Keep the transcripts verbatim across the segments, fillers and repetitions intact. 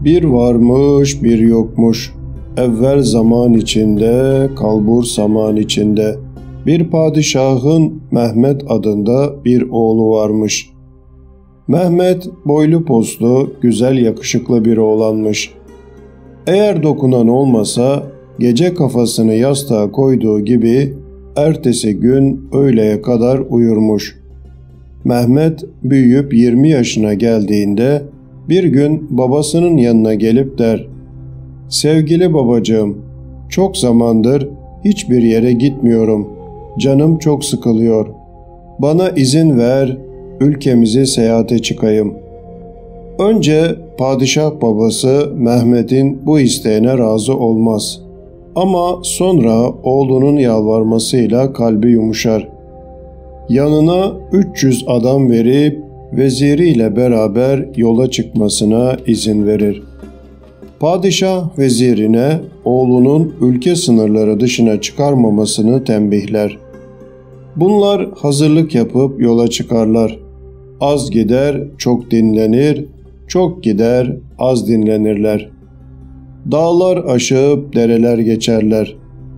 Bir varmış bir yokmuş, evvel zaman içinde, kalbur saman içinde. Bir padişahın Mehmet adında bir oğlu varmış. Mehmet boylu poslu, güzel yakışıklı bir oğlanmış. Eğer dokunan olmasa gece kafasını yastığa koyduğu gibi ertesi gün öğleye kadar uyurmuş. Mehmet büyüyüp yirmi yaşına geldiğinde bir gün babasının yanına gelip der: "Sevgili babacığım, çok zamandır hiçbir yere gitmiyorum. Canım çok sıkılıyor. Bana izin ver, ülkemizi seyahate çıkayım." Önce padişah babası Mehmet'in bu isteğine razı olmaz. Ama sonra oğlunun yalvarmasıyla kalbi yumuşar. Yanına üç yüz adam verip veziriyle beraber yola çıkmasına izin verir. Padişah vezirine oğlunun ülke sınırları dışına çıkarmamasını tembihler. Bunlar hazırlık yapıp yola çıkarlar. Az gider, çok dinlenir, çok gider, az dinlenirler. Dağlar aşıp dereler geçerler.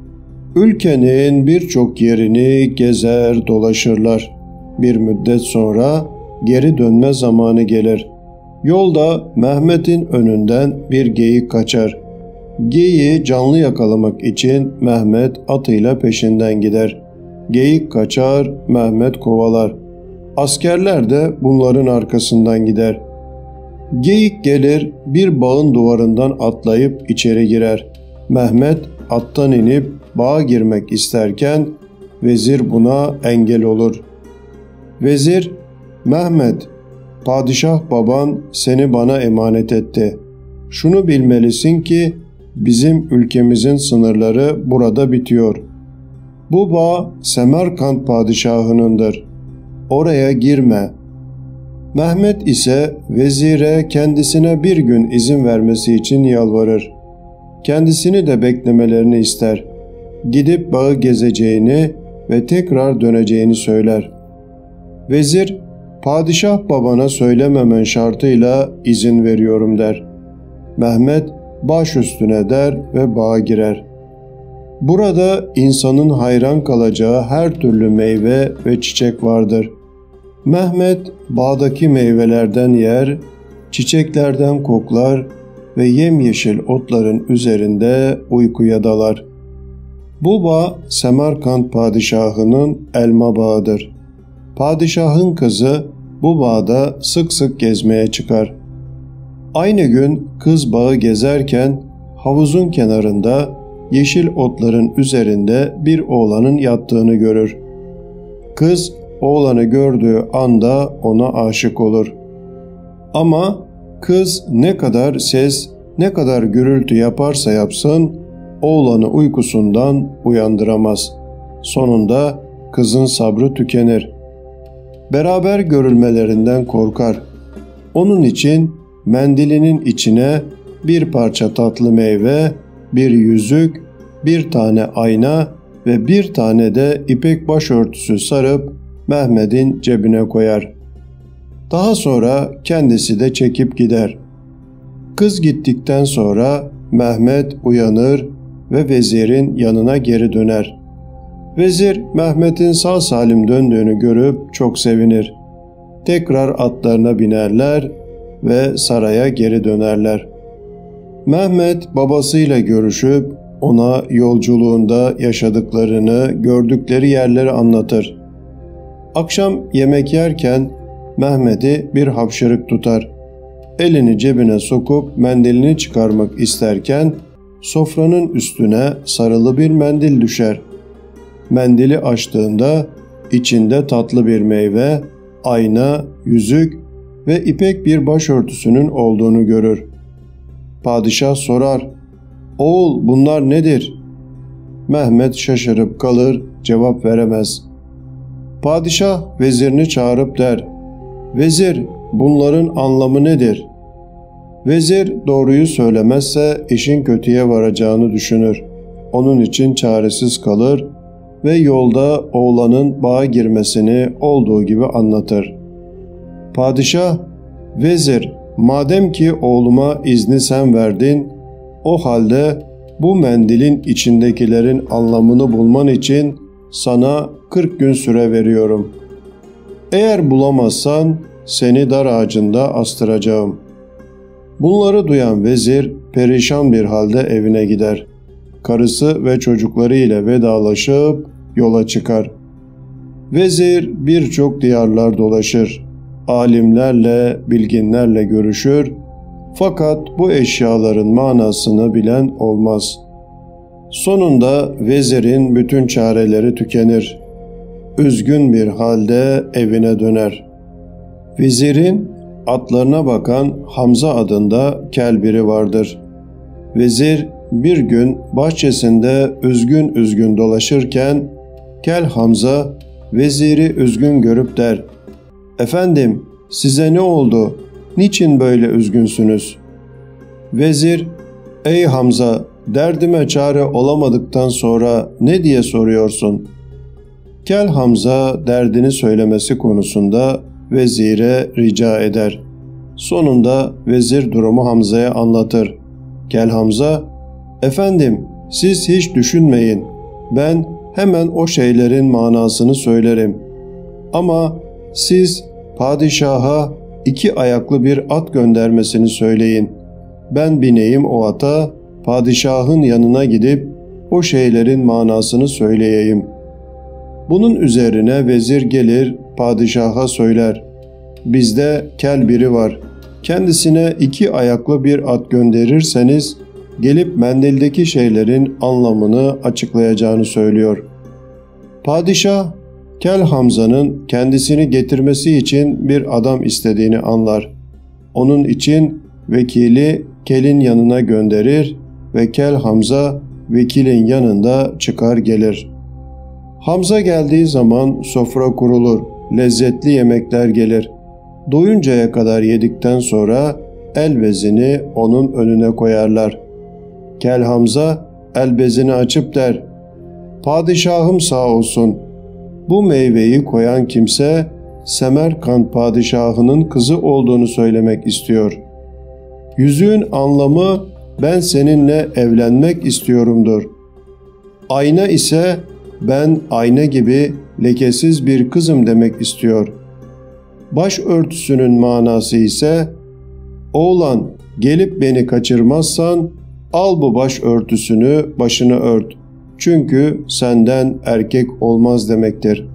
Ülkenin birçok yerini gezer dolaşırlar. Bir müddet sonra geri dönme zamanı gelir. Yolda Mehmet'in önünden bir geyik kaçar. Geyiği canlı yakalamak için Mehmet atıyla peşinden gider. Geyik kaçar, Mehmet kovalar. Askerler de bunların arkasından gider. Geyik gelir, bir bağın duvarından atlayıp içeri girer. Mehmet attan inip bağa girmek isterken vezir buna engel olur. Vezir, "Mehmet, padişah baban seni bana emanet etti. Şunu bilmelisin ki bizim ülkemizin sınırları burada bitiyor. Bu bağ Semerkant padişahınındır. Oraya girme." Mehmet ise vezire kendisine bir gün izin vermesi için yalvarır. Kendisini de beklemelerini ister. Gidip bağı gezeceğini ve tekrar döneceğini söyler. Vezir, "Padişah babana söylememen şartıyla izin veriyorum," der. Mehmet baş üstüne der ve bağa girer. Burada insanın hayran kalacağı her türlü meyve ve çiçek vardır. Mehmet bağdaki meyvelerden yer, çiçeklerden koklar ve yemyeşil otların üzerinde uykuya dalar. Bu bağ Semerkant padişahının elma bağıdır. Padişahın kızı bu bağda sık sık gezmeye çıkar. Aynı gün kız bağı gezerken havuzun kenarında yeşil otların üzerinde bir oğlanın yattığını görür. Kız oğlanı gördüğü anda ona aşık olur. Ama kız ne kadar ses, ne kadar gürültü yaparsa yapsın oğlanı uykusundan uyandıramaz. Sonunda kızın sabrı tükenir. Beraber görülmelerinden korkar. Onun için mendilinin içine bir parça tatlı meyve, bir yüzük, bir tane ayna ve bir tane de ipek başörtüsü sarıp Mehmet'in cebine koyar. Daha sonra kendisi de çekip gider. Kız gittikten sonra Mehmet uyanır ve vezirin yanına geri döner. Vezir Mehmet'in sağ salim döndüğünü görüp çok sevinir. Tekrar atlarına binerler ve saraya geri dönerler. Mehmet babasıyla görüşüp ona yolculuğunda yaşadıklarını, gördükleri yerleri anlatır. Akşam yemek yerken Mehmet'i bir hapşırık tutar. Elini cebine sokup mendilini çıkarmak isterken sofranın üstüne sarılı bir mendil düşer. Mendili açtığında içinde tatlı bir meyve, ayna, yüzük ve ipek bir başörtüsünün olduğunu görür. Padişah sorar, "Oğul bunlar nedir?" Mehmet şaşırıp kalır, cevap veremez. Padişah vezirini çağırıp der, "Vezir, bunların anlamı nedir?" Vezir doğruyu söylemezse işin kötüye varacağını düşünür. Onun için çaresiz kalır ve yolda oğlanın bağa girmesini olduğu gibi anlatır. Padişah, "Vezir, madem ki oğluma izni sen verdin, o halde bu mendilin içindekilerin anlamını bulman için sana kırk gün süre veriyorum. Eğer bulamazsan seni dar ağacında astıracağım. Bunları duyan vezir perişan bir halde evine gider. Karısı ve çocukları ile vedalaşıp yola çıkar. Vezir birçok diyarlar dolaşır. Alimlerle, bilginlerle görüşür. Fakat bu eşyaların manasını bilen olmaz. Sonunda vezirin bütün çareleri tükenir. Üzgün bir halde evine döner. Vezirin atlarına bakan Hamza adında kel biri vardır. Vezir bir gün bahçesinde üzgün üzgün dolaşırken kel Hamza veziri üzgün görüp der: "Efendim, size ne oldu? Niçin böyle üzgünsünüz?" Vezir, "Ey Hamza, derdime çare olamadıktan sonra ne diye soruyorsun?" Kel Hamza derdini söylemesi konusunda vezire rica eder. Sonunda vezir durumu Hamza'ya anlatır. Kel Hamza, "Efendim, siz hiç düşünmeyin. Ben hemen o şeylerin manasını söylerim. Ama siz padişaha iki ayaklı bir at göndermesini söyleyin. Ben bineyim o ata, padişahın yanına gidip o şeylerin manasını söyleyeyim." Bunun üzerine vezir gelir padişaha söyler: "Bizde kel biri var. Kendisine iki ayaklı bir at gönderirseniz gelip mendildeki şeylerin anlamını açıklayacağını söylüyor." Padişah, kel Hamza'nın kendisini getirmesi için bir adam istediğini anlar. Onun için vekili kelin yanına gönderir ve kel Hamza vekilin yanında çıkar gelir. Hamza geldiği zaman sofra kurulur, lezzetli yemekler gelir. Doyuncaya kadar yedikten sonra el bezini onun önüne koyarlar. Kel Hamza el bezini açıp der: "Padişahım sağ olsun. Bu meyveyi koyan kimse Semerkant padişahının kızı olduğunu söylemek istiyor. Yüzüğün anlamı ben seninle evlenmek istiyorumdur. Ayna ise ben ayna gibi lekesiz bir kızım demek istiyor. Başörtüsünün manası ise oğlan gelip beni kaçırmazsan al bu başörtüsünü başını ört. Çünkü senden erkek olmaz demektir."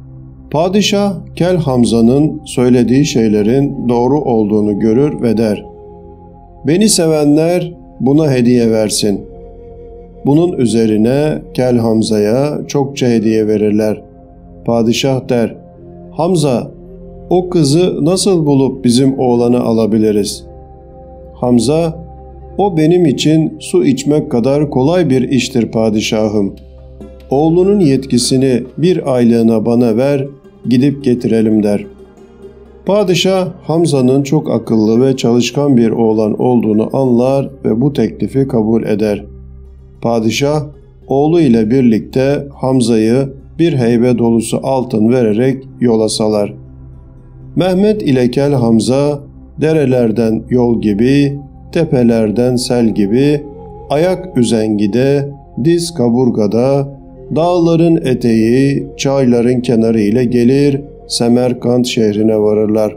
Padişah kel Hamza'nın söylediği şeylerin doğru olduğunu görür ve der: "Beni sevenler buna hediye versin." Bunun üzerine kel Hamza'ya çokça hediye verirler. Padişah der: "Hamza, o kızı nasıl bulup bizim oğlanı alabiliriz?" Hamza, "O benim için su içmek kadar kolay bir iştir padişahım. Oğlunun yetkisini bir aylığına bana ver, gidip getirelim" der. Padişah Hamza'nın çok akıllı ve çalışkan bir oğlan olduğunu anlar ve bu teklifi kabul eder. Padişah oğlu ile birlikte Hamza'yı bir heybe dolusu altın vererek yola salar. Mehmet ile kel Hamza derelerden yol gibi, tepelerden sel gibi, ayak üzengide, diz kaburgada, dağların eteği, çayların kenarı ile gelir Semerkant şehrine varırlar.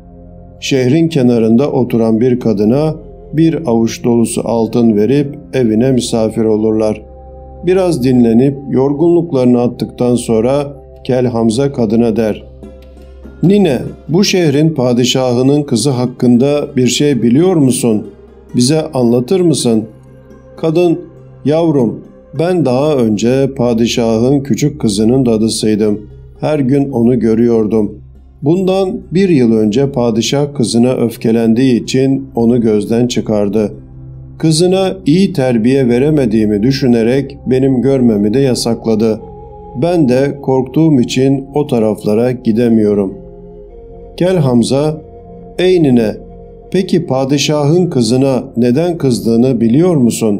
Şehrin kenarında oturan bir kadına bir avuç dolusu altın verip evine misafir olurlar. Biraz dinlenip yorgunluklarını attıktan sonra kel Hamza kadına der: "Nine, bu şehrin padişahının kızı hakkında bir şey biliyor musun? Bize anlatır mısın?" Kadın, "Yavrum, ben daha önce padişahın küçük kızının dadısıydım. Her gün onu görüyordum. Bundan bir yıl önce padişah kızına öfkelendiği için onu gözden çıkardı. Kızına iyi terbiye veremediğimi düşünerek benim görmemi de yasakladı. Ben de korktuğum için o taraflara gidemiyorum." Kel Hamza, "Ey nine, peki padişahın kızına neden kızdığını biliyor musun?"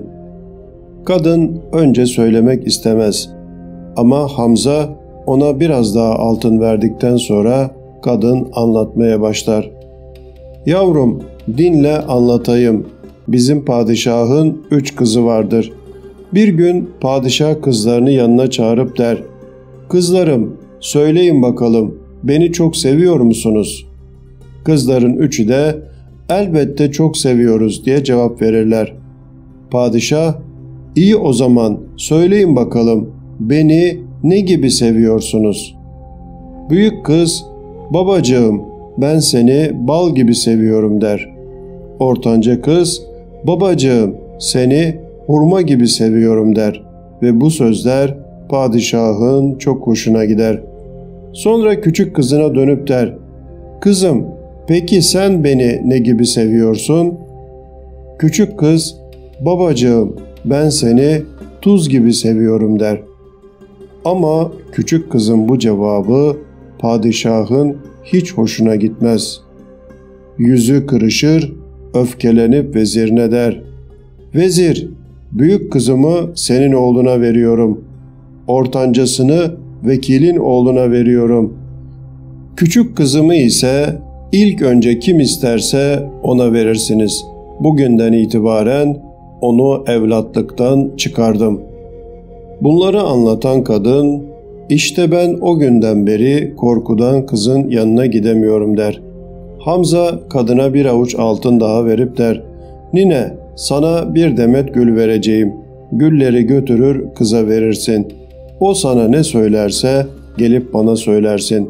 Kadın önce söylemek istemez. Ama Hamza ona biraz daha altın verdikten sonra kadın anlatmaya başlar. Yavrum, dinle anlatayım. Bizim padişahın üç kızı vardır. Bir gün padişah kızlarını yanına çağırıp der: Kızlarım, söyleyin bakalım, beni çok seviyor musunuz? Kızların üçü de elbette çok seviyoruz diye cevap verirler. Padişah, iyi o zaman söyleyin bakalım, beni ne gibi seviyorsunuz? Büyük kız, babacığım ben seni bal gibi seviyorum der. Ortanca kız, babacığım seni hurma gibi seviyorum der ve bu sözler padişahın çok hoşuna gider. Sonra küçük kızına dönüp der: Kızım, peki sen beni ne gibi seviyorsun? Küçük kız, babacığım ben seni tuz gibi seviyorum der. Ama küçük kızın bu cevabı padişahın hiç hoşuna gitmez. Yüzü kırışır, öfkelenip vezirine der: Vezir, büyük kızımı senin oğluna veriyorum. Ortancasını vekilin oğluna veriyorum. Küçük kızımı ise ilk önce kim isterse ona verirsiniz. Bugünden itibaren onu evlatlıktan çıkardım. Bunları anlatan kadın, işte ben o günden beri korkudan kızın yanına gidemiyorum der. Hamza kadına bir avuç altın daha verip der: Nine, sana bir demet gül vereceğim. Gülleri götürür kıza verirsin. O sana ne söylerse gelip bana söylersin.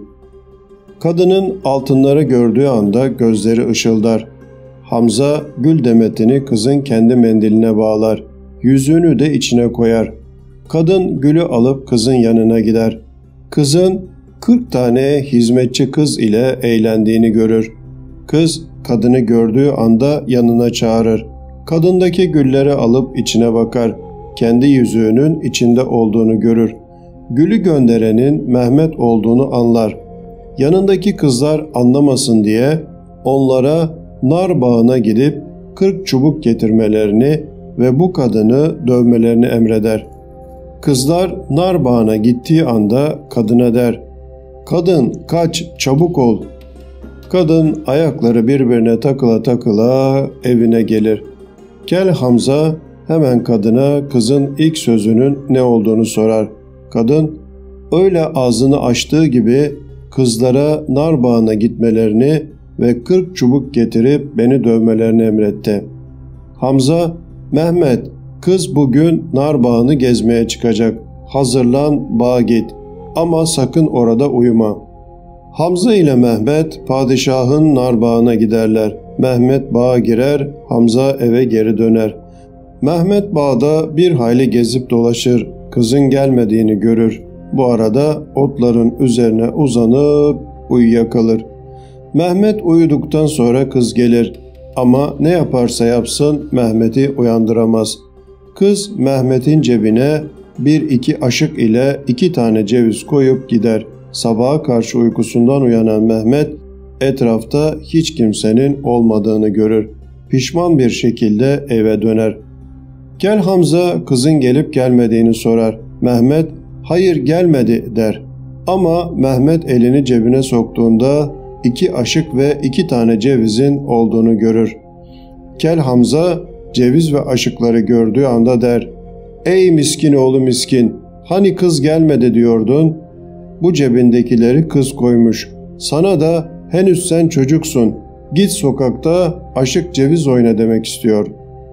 Kadının altınları gördüğü anda gözleri ışıldar. Hamza gül demetini kızın kendi mendiline bağlar. Yüzüğünü de içine koyar. Kadın gülü alıp kızın yanına gider. Kızın kırk tane hizmetçi kız ile eğlendiğini görür. Kız kadını gördüğü anda yanına çağırır. Kadındaki gülleri alıp içine bakar. Kendi yüzüğünün içinde olduğunu görür. Gülü gönderenin Mehmet olduğunu anlar. Yanındaki kızlar anlamasın diye onlara nar bağına gidip kırk çubuk getirmelerini ve bu kadını dövmelerini emreder. Kızlar nar bağına gittiği anda kadına der: Kadın kaç, çabuk ol. Kadın ayakları birbirine takıla takıla evine gelir. Kel Hamza hemen kadına kızın ilk sözünün ne olduğunu sorar. Kadın öyle ağzını açtığı gibi kızlara nar bağına gitmelerini ve kırk çubuk getirip beni dövmelerini emretti. Hamza, Mehmet, kız bugün nar bağını gezmeye çıkacak. Hazırlan, bağa git ama sakın orada uyuma. Hamza ile Mehmet padişahın nar bağına giderler. Mehmet bağa girer, Hamza eve geri döner. Mehmet bağda bir hayli gezip dolaşır. Kızın gelmediğini görür. Bu arada otların üzerine uzanıp uyuyakalır. Mehmet uyuduktan sonra kız gelir. Ama ne yaparsa yapsın Mehmet'i uyandıramaz. Kız Mehmet'in cebine bir iki aşık ile iki tane ceviz koyup gider. Sabaha karşı uykusundan uyanan Mehmet etrafta hiç kimsenin olmadığını görür. Pişman bir şekilde eve döner. Kel Hamza kızın gelip gelmediğini sorar. Mehmet hayır gelmedi der. Ama Mehmet elini cebine soktuğunda iki aşık ve iki tane cevizin olduğunu görür. Kel Hamza ceviz ve aşıkları gördüğü anda der: Ey miskin oğlu miskin, hani kız gelmedi diyordun? Bu cebindekileri kız koymuş. Sana da henüz sen çocuksun. Git sokakta aşık ceviz oyna demek istiyor.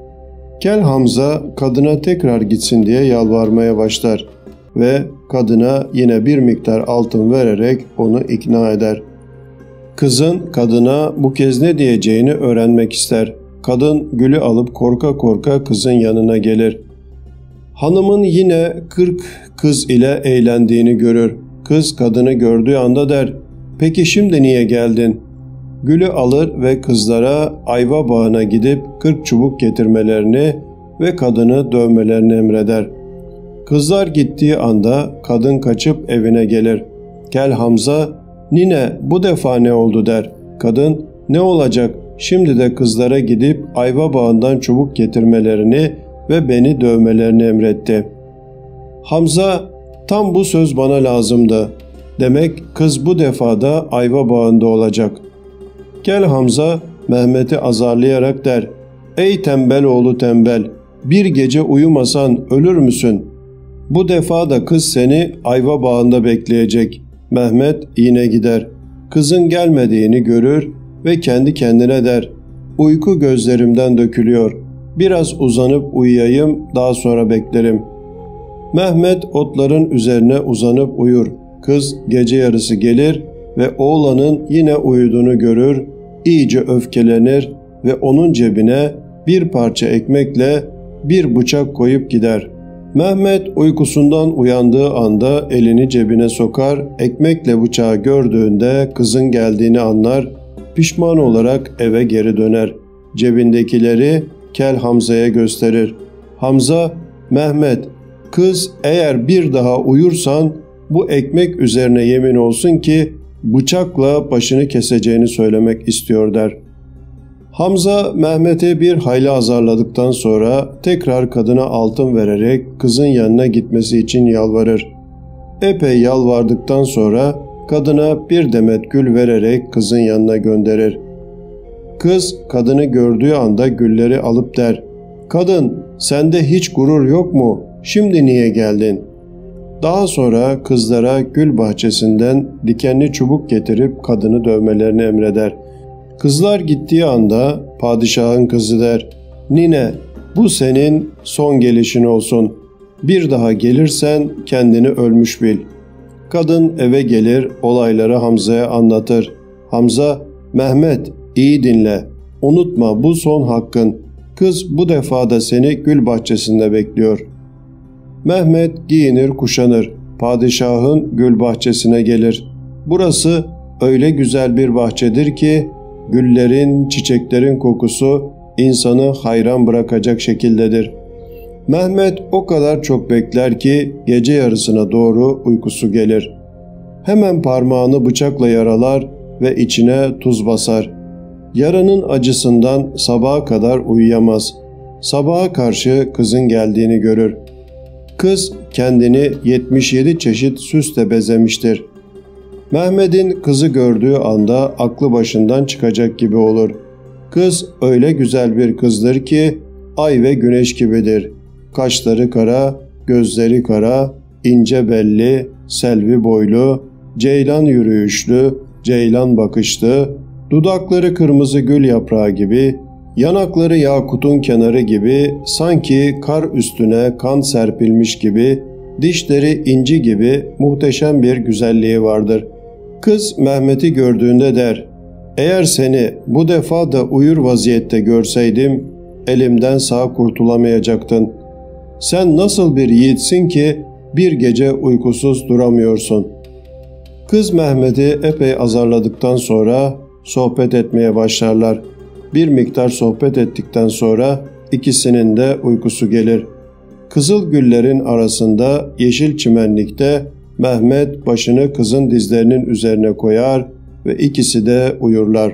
Kel Hamza kadına tekrar gitsin diye yalvarmaya başlar ve kadına yine bir miktar altın vererek onu ikna eder. Kızın kadına bu kez ne diyeceğini öğrenmek ister. Kadın gülü alıp korka korka kızın yanına gelir. Hanımın yine kırk kız ile eğlendiğini görür. Kız kadını gördüğü anda der: Peki şimdi niye geldin? Gülü alır ve kızlara ayva bağına gidip kırk çubuk getirmelerini ve kadını dövmelerini emreder. Kızlar gittiği anda kadın kaçıp evine gelir. Kel Hamza, Nine bu defa ne oldu der. Kadın, ne olacak, şimdi de kızlara gidip ayva bağından çubuk getirmelerini ve beni dövmelerini emretti. Hamza, tam bu söz bana lazımdı. Demek kız bu defada ayva bağında olacak. Kel Hamza Mehmet'i azarlayarak der: "Ey tembel oğlu tembel, bir gece uyumasan ölür müsün? Bu defa da kız seni ayva bağında bekleyecek." Mehmet yine gider. Kızın gelmediğini görür ve kendi kendine der: "Uyku gözlerimden dökülüyor. Biraz uzanıp uyuyayım, daha sonra beklerim." Mehmet otların üzerine uzanıp uyur. Kız gece yarısı gelir ve oğlanın yine uyuduğunu görür, iyice öfkelenir ve onun cebine bir parça ekmekle bir bıçak koyup gider. Mehmet uykusundan uyandığı anda elini cebine sokar, ekmekle bıçağı gördüğünde kızın geldiğini anlar, pişman olarak eve geri döner. Cebindekileri Kel Hamza'ya gösterir. Hamza, "Mehmet, kız eğer bir daha uyursan bu ekmek üzerine yemin olsun ki bıçakla başını keseceğini söylemek istiyor," der. Hamza Mehmet'i bir hayli azarladıktan sonra tekrar kadına altın vererek kızın yanına gitmesi için yalvarır. Epey yalvardıktan sonra kadına bir demet gül vererek kızın yanına gönderir. Kız kadını gördüğü anda gülleri alıp der: "Kadın, sende hiç gurur yok mu? Şimdi niye geldin?" Daha sonra kızlara gül bahçesinden dikenli çubuk getirip kadını dövmelerini emreder. Kızlar gittiği anda padişahın kızı der: "Nine, bu senin son gelişin olsun. Bir daha gelirsen kendini ölmüş bil." Kadın eve gelir, olayları Hamza'ya anlatır. Hamza, "Mehmet, iyi dinle. Unutma, bu son hakkın. Kız bu defa da seni gül bahçesinde bekliyor." Mehmet giyinir kuşanır. Padişahın gül bahçesine gelir. Burası öyle güzel bir bahçedir ki güllerin, çiçeklerin kokusu insanı hayran bırakacak şekildedir. Mehmet o kadar çok bekler ki gece yarısına doğru uykusu gelir. Hemen parmağını bıçakla yaralar ve içine tuz basar. Yaranın acısından sabaha kadar uyuyamaz. Sabaha karşı kızın geldiğini görür. Kız kendini yetmiş yedi çeşit süsle bezemiştir. Mehmet'in kızı gördüğü anda aklı başından çıkacak gibi olur. Kız öyle güzel bir kızdır ki ay ve güneş gibidir. Kaşları kara, gözleri kara, ince belli, selvi boylu, ceylan yürüyüşlü, ceylan bakışlı, dudakları kırmızı gül yaprağı gibi, yanakları yakutun kenarı gibi, sanki kar üstüne kan serpilmiş gibi, dişleri inci gibi muhteşem bir güzelliği vardır. Kız Mehmet'i gördüğünde der: "Eğer seni bu defa da uyur vaziyette görseydim, elimden sağ kurtulamayacaktın. Sen nasıl bir yiğitsin ki bir gece uykusuz duramıyorsun?" Kız Mehmet'i epey azarladıktan sonra sohbet etmeye başlarlar. Bir miktar sohbet ettikten sonra ikisinin de uykusu gelir. Kızıl güllerin arasında yeşil çimenlikte Mehmet başını kızın dizlerinin üzerine koyar ve ikisi de uyurlar.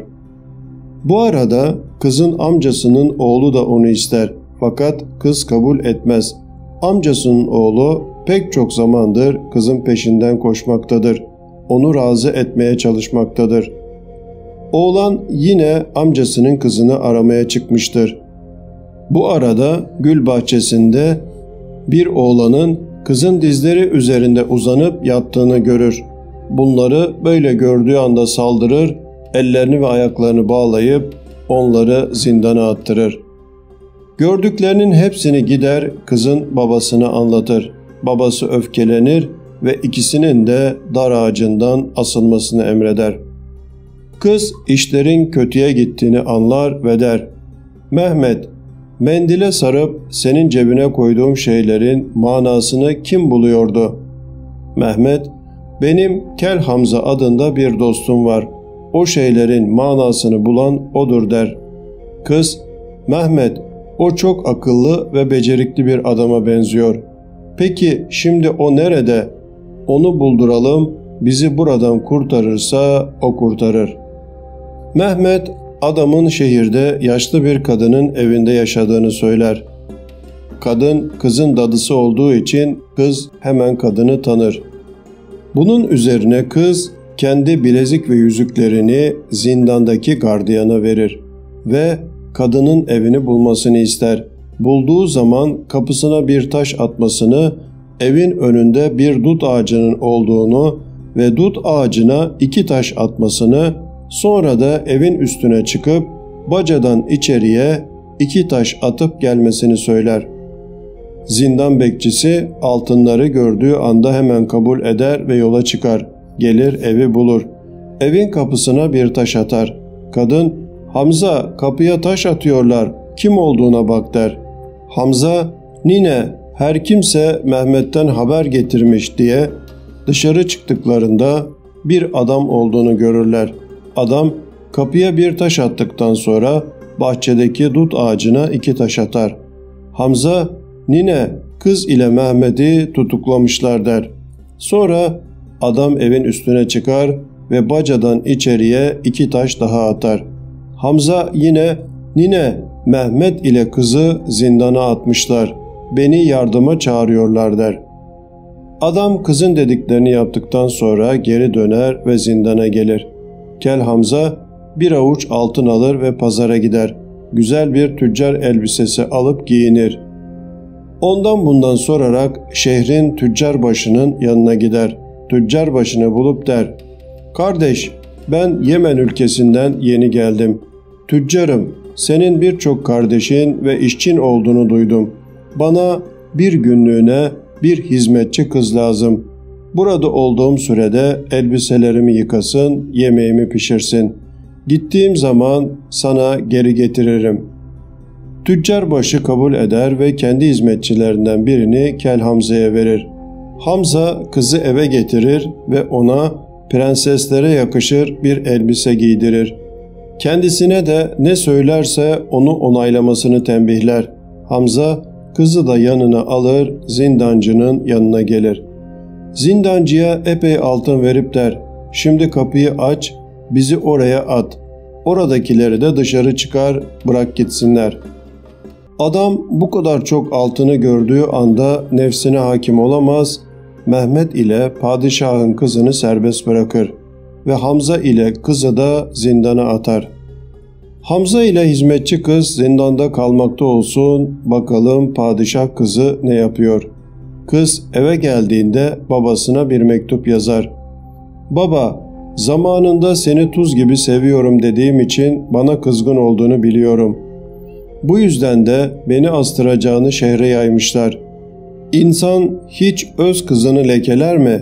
Bu arada kızın amcasının oğlu da onu ister, fakat kız kabul etmez. Amcasının oğlu pek çok zamandır kızın peşinden koşmaktadır. Onu razı etmeye çalışmaktadır. Oğlan yine amcasının kızını aramaya çıkmıştır. Bu arada gül bahçesinde bir oğlanın kızın dizleri üzerinde uzanıp yattığını görür. Bunları böyle gördüğü anda saldırır, ellerini ve ayaklarını bağlayıp onları zindana attırır. Gördüklerinin hepsini gider kızın babasına anlatır. Babası öfkelenir ve ikisinin de dar ağacından asılmasını emreder. Kız işlerin kötüye gittiğini anlar ve der: "Mehmet, mendile sarıp senin cebine koyduğum şeylerin manasını kim buluyordu?" Mehmet, "Benim Kel Hamza adında bir dostum var. O şeylerin manasını bulan odur," der. Kız, "Mehmet, o çok akıllı ve becerikli bir adama benziyor. Peki şimdi o nerede? Onu bulduralım, bizi buradan kurtarırsa o kurtarır." Mehmet, adamın şehirde yaşlı bir kadının evinde yaşadığını söyler. Kadın kızın dadısı olduğu için kız hemen kadını tanır. Bunun üzerine kız kendi bilezik ve yüzüklerini zindandaki gardiyana verir. ve kadının evini bulmasını ister. Bulduğu zaman kapısına bir taş atmasını, evin önünde bir dut ağacının olduğunu ve dut ağacına iki taş atmasını, sonra da evin üstüne çıkıp bacadan içeriye iki taş atıp gelmesini söyler. Zindan bekçisi altınları gördüğü anda hemen kabul eder ve yola çıkar. Gelir evi bulur. Evin kapısına bir taş atar. Kadın, "Hamza, kapıya taş atıyorlar, kim olduğuna bak" der. Hamza, "Nine, her kimse Mehmet'ten haber getirmiş" diye dışarı çıktıklarında bir adam olduğunu görürler. Adam kapıya bir taş attıktan sonra bahçedeki dut ağacına iki taş atar. Hamza, "Nine, kız ile Mehmet'i tutuklamışlar" der. Sonra adam evin üstüne çıkar ve bacadan içeriye iki taş daha atar. Hamza yine, "Nine, Mehmet ile kızı zindana atmışlar, beni yardıma çağırıyorlar" der. Adam kızın dediklerini yaptıktan sonra geri döner ve zindana gelir. Kel Hamza bir avuç altın alır ve pazara gider. Güzel bir tüccar elbisesi alıp giyinir. Ondan bundan sorarak şehrin tüccar başının yanına gider. Tüccar başını bulup der: "Kardeş, ben Yemen ülkesinden yeni geldim. Tüccarım, senin birçok kardeşin ve işçin olduğunu duydum. Bana bir günlüğüne bir hizmetçi kız lazım. Burada olduğum sürede elbiselerimi yıkasın, yemeğimi pişirsin. Gittiğim zaman sana geri getiririm." Tüccar başı kabul eder ve kendi hizmetçilerinden birini Kel Hamza'ya verir. Hamza kızı eve getirir ve ona prenseslere yakışır bir elbise giydirir. Kendisine de ne söylerse onu onaylamasını tembihler. Hamza kızı da yanına alır, zindancının yanına gelir. Zindancıya epey altın verip der: "Şimdi kapıyı aç, bizi oraya at. Oradakileri de dışarı çıkar, bırak gitsinler." Adam bu kadar çok altını gördüğü anda nefsine hakim olamaz, Mehmet ile padişahın kızını serbest bırakır ve Hamza ile kızı da zindana atar. Hamza ile hizmetçi kız zindanda kalmakta olsun, bakalım padişah kızı ne yapıyor? Kız eve geldiğinde babasına bir mektup yazar. "Baba, zamanında seni tuz gibi seviyorum dediğim için bana kızgın olduğunu biliyorum. Bu yüzden de beni astıracağını şehre yaymışlar. İnsan hiç öz kızını lekeler mi?"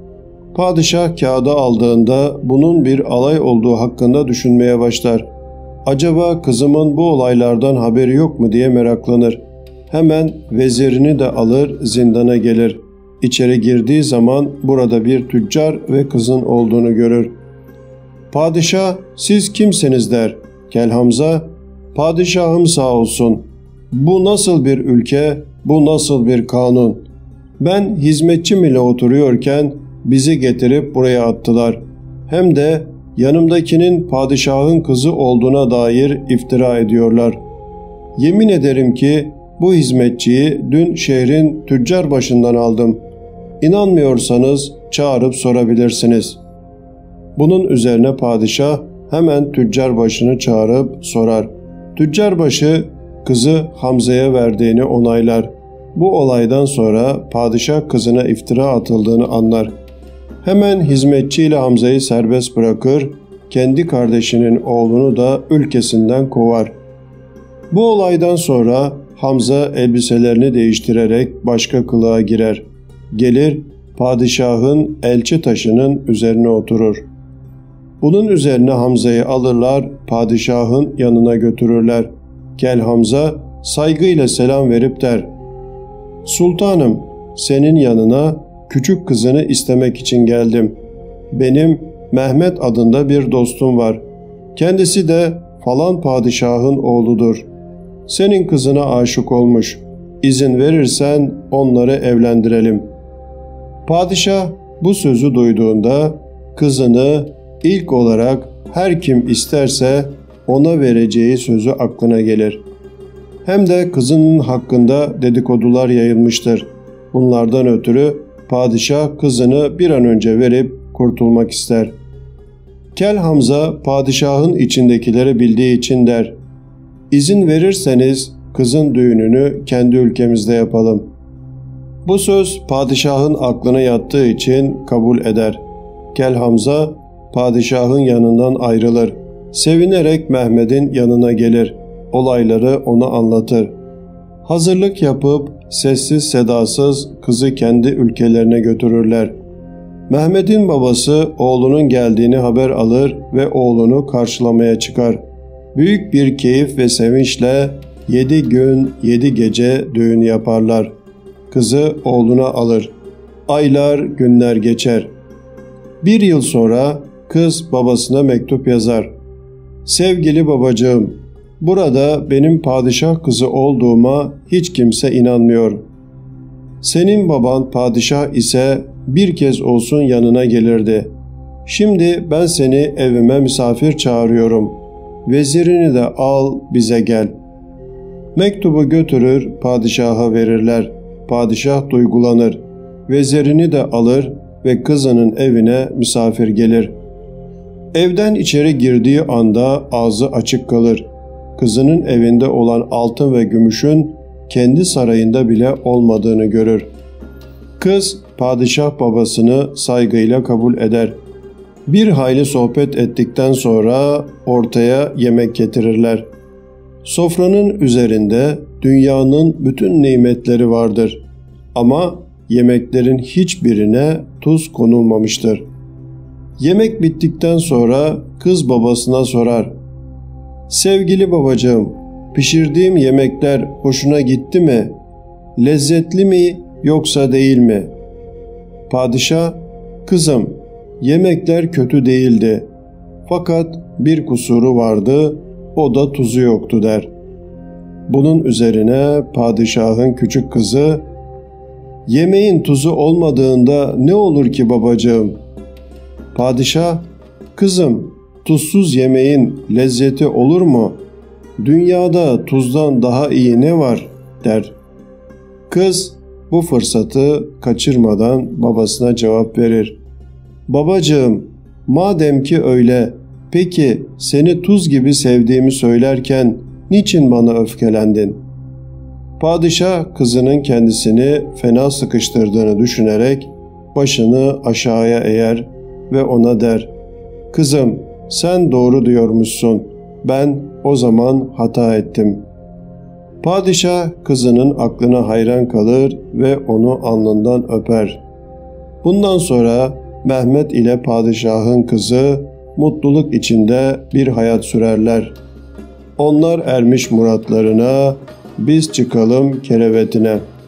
Padişah kağıdı aldığında bunun bir alay olduğu hakkında düşünmeye başlar. Acaba kızımın bu olaylardan haberi yok mu diye meraklanır. Hemen vezirini de alır, zindana gelir. İçeri girdiği zaman burada bir tüccar ve kızın olduğunu görür. Padişah, "Siz kimsiniz?" der. Kel Hamza, "Padişahım sağ olsun. Bu nasıl bir ülke, bu nasıl bir kanun? Ben hizmetçim ile oturuyorken bizi getirip buraya attılar. Hem de yanımdakinin padişahın kızı olduğuna dair iftira ediyorlar. Yemin ederim ki bu hizmetçiyi dün şehrin tüccar başından aldım. İnanmıyorsanız çağırıp sorabilirsiniz." Bunun üzerine padişah hemen tüccar başını çağırıp sorar. Tüccarbaşı kızı Hamza'ya verdiğini onaylar. Bu olaydan sonra padişah kızına iftira atıldığını anlar. Hemen hizmetçiyle Hamza'yı serbest bırakır, kendi kardeşinin oğlunu da ülkesinden kovar. Bu olaydan sonra Hamza elbiselerini değiştirerek başka kılığa girer. Gelir padişahın elçi taşının üzerine oturur. Bunun üzerine Hamza'yı alırlar, padişahın yanına götürürler. Kel Hamza saygıyla selam verip der: "Sultanım, senin yanına küçük kızını istemek için geldim. Benim Mehmet adında bir dostum var. Kendisi de falan padişahın oğludur. Senin kızına aşık olmuş. İzin verirsen onları evlendirelim." Padişah bu sözü duyduğunda kızını ilk olarak her kim isterse ona vereceği sözü aklına gelir. Hem de kızının hakkında dedikodular yayılmıştır. Bunlardan ötürü padişah kızını bir an önce verip kurtulmak ister. Kel Hamza padişahın içindekileri bildiği için der: İzin verirseniz kızın düğününü kendi ülkemizde yapalım. Bu söz padişahın aklına yattığı için kabul eder. Kel Hamza padişahın yanından ayrılır. Sevinerek Mehmet'in yanına gelir. Olayları ona anlatır. Hazırlık yapıp sessiz sedasız kızı kendi ülkelerine götürürler. Mehmet'in babası oğlunun geldiğini haber alır ve oğlunu karşılamaya çıkar. Büyük bir keyif ve sevinçle yedi gün yedi gece düğün yaparlar. Kızı oğluna alır. Aylar günler geçer. Bir yıl sonra kız babasına mektup yazar. Sevgili babacığım, burada benim padişah kızı olduğuma hiç kimse inanmıyor. Senin baban padişah ise bir kez olsun yanına gelirdi. Şimdi ben seni evime misafir çağırıyorum. Vezirini de al bize gel. Mektubu götürür padişaha verirler. Padişah duygulanır. Vezirini de alır ve kızının evine misafir gelir. Evden içeri girdiği anda ağzı açık kalır. Kızının evinde olan altın ve gümüşün kendi sarayında bile olmadığını görür. Kız padişah babasını saygıyla kabul eder. Bir hayli sohbet ettikten sonra ortaya yemek getirirler. Sofranın üzerinde dünyanın bütün nimetleri vardır. Ama yemeklerin hiçbirine tuz konulmamıştır. Yemek bittikten sonra kız babasına sorar. Sevgili babacığım, pişirdiğim yemekler hoşuna gitti mi? Lezzetli mi yoksa değil mi? Padişah, kızım, yemekler kötü değildi. Fakat bir kusuru vardı, o da tuzu yoktu der. Bunun üzerine padişahın küçük kızı, yemeğin tuzu olmadığında ne olur ki babacığım? Padişah, kızım, tuzsuz yemeğin lezzeti olur mu? Dünyada tuzdan daha iyi ne var der. Kız bu fırsatı kaçırmadan babasına cevap verir. Babacığım, madem ki öyle, peki seni tuz gibi sevdiğimi söylerken niçin bana öfkelendin? Padişah kızının kendisini fena sıkıştırdığını düşünerek başını aşağıya eğer ve ona der. Kızım, sen doğru diyormuşsun. Ben o zaman hata ettim. Padişah kızının aklına hayran kalır ve onu alnından öper. Bundan sonra Mehmet ile padişahın kızı mutluluk içinde bir hayat sürerler. Onlar ermiş muratlarına, biz çıkalım kerevetine.